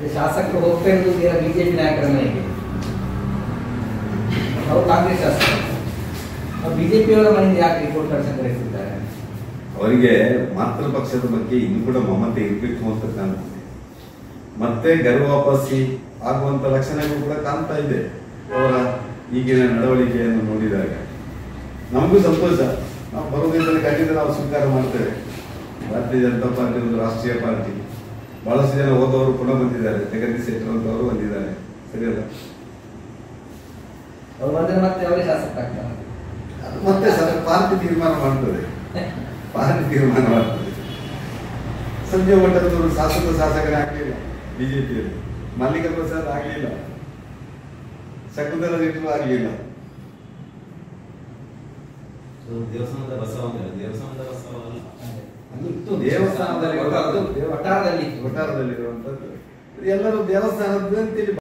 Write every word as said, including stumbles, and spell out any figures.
ಶಾಸಕರು ಹೋಗ್ತಾ ಇರೋದು ಬಿಜೆಪಿ ನಾಯಕರ ಮನೆಗೆ, ಅವರು ಕಾಂಗ್ರೆಸ್ ಶಾಸಕರು ಬಿಜೆಪಿಯವರ ಮನೆಯಿಂದ ಯಾಕೆ ರಿಪೋರ್ಟ್ ಕಾರ್ಡ್ ಸಂಗ್ರಹಿಸಿದ್ದಾರೆ? ಅವರಿಗೆ ಮಾತೃ ಪಕ್ಷದ ಬಗ್ಗೆ ಇನ್ನೂ ಕೂಡ ಮಮತೆ ಇರಬೇಕು ಅಂತ ಕಾಣುತ್ತೆ. ಮತ್ತೆ ಗರ್ವ ವಾಪಸಿ ಆಗುವಂತ ಲಕ್ಷಣಗಳು ಕೂಡ ಕಾಣ್ತಾ ಇದೆ ಅವರ ಈಗಿನ ನಡವಳಿಕೆಯನ್ನು ನೋಡಿದಾಗ. ನಮಗೂ ಸಂತೋಷ, ನಾವು ಬರೋದ್ರಿಂದ ಖಂಡಿತ ನಾವು ಸ್ವೀಕಾರ ಮಾಡ್ತೇವೆ. ಭಾರತೀಯ ಜನತಾ ಪಾರ್ಟಿ ಒಂದು ರಾಷ್ಟ್ರೀಯ ಪಾರ್ಟಿ, ಬಹಳಷ್ಟು ಜನ ಹೋದವರು ಪುನಃ ಬಂದಿದ್ದಾರೆ, ಜಗದೀಶ್ ಶೆಟ್ಟರ್ ಅಂತವರು ಬಂದಿದ್ದಾರೆ, ಸರಿಯಲ್ಲ? ಅವ್ರು ಬಂದ್ರೆ ಮತ್ತೆ ಅವರೇ ಶಾಸಕರಾಗ್ತಾರೆ. ಮತ್ತೆ ಪಾರ್ಟಿ ತೀರ್ಮಾನ ಮಾಡ್ತದೆ, ಪಾರ್ಟಿ ತೀರ್ಮಾನ ಮಾಡ್ತದೆ. ಸಂಜಯ್ ಮಂಟಪದವರು ಶಾಸಕ ಶಾಸಕರೇ ಆಗಲಿಲ್ಲ ಬಿಜೆಪಿಯಲ್ಲಿ, ಮಲ್ಲಿಕ ಪ್ರಸಾದ್ ಆಗಲಿಲ್ಲ, ಶಕುಂತಲಾ ಶೆಟ್ಟರು ಆಗಲಿಲ್ಲ. ದೇವಸ್ಥಾನದ ಬಸವ ದೇವಸ್ಥಾನದ ಬಸವ ದೇವಸ್ಥಾನದಲ್ಲಿ ಒಟ್ಟಾರದಲ್ಲಿ ಒಟ್ಟಾರದಲ್ಲಿರುವಂತದ್ದು ಎಲ್ಲರೂ ದೇವಸ್ಥಾನದ ಅಂತೇಳಿ